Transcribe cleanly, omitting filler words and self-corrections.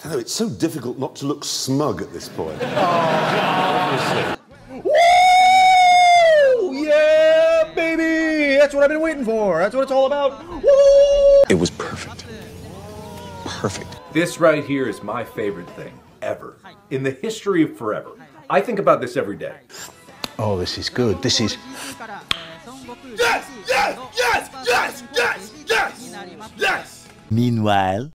don't know, it's so difficult not to look smug at this point. Woo! Yeah, baby! That's what I've been waiting for. That's what it's all about. Woo! It was perfect. Perfect. This right here is my favorite thing ever in the history of forever. I think about this every day. Oh, this is good. This is... Yes! Yes! Yes! Yes! Yes! Yes! Yes! Meanwhile...